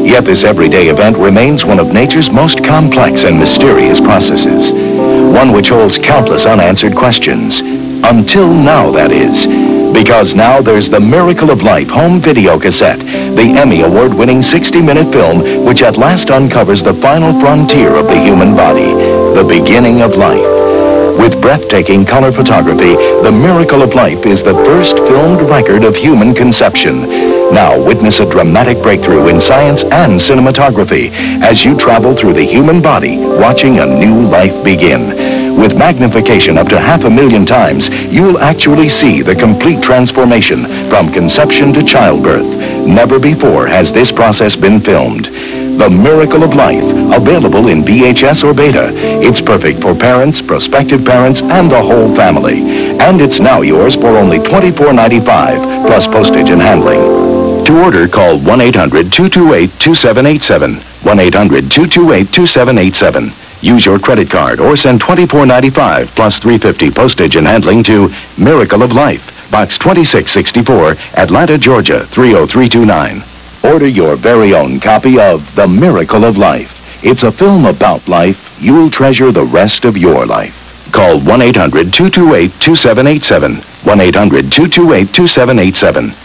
Yet this everyday event remains one of nature's most complex and mysterious processes. One which holds countless unanswered questions. Until now, that is. Because now there's the Miracle of Life home video cassette, the Emmy award-winning 60-minute film which at last uncovers the final frontier of the human body, the beginning of life. With breathtaking color photography, the Miracle of Life is the first filmed record of human conception. Now witness a dramatic breakthrough in science and cinematography as you travel through the human body, watching a new life begin. With magnification up to 500,000 times, you'll actually see the complete transformation from conception to childbirth. Never before has this process been filmed. The Miracle of Life, available in VHS or Beta. It's perfect for parents, prospective parents, and the whole family. And it's now yours for only $24.95, plus postage and handling. To order, call 1-800-228-2787, 1-800-228-2787. Use your credit card or send $24.95 plus $3.50 postage and handling to Miracle of Life, Box 2664, Atlanta, Georgia 30329. Order your very own copy of The Miracle of Life. It's a film about life you'll treasure the rest of your life. Call 1-800-228-2787, 1-800-228-2787.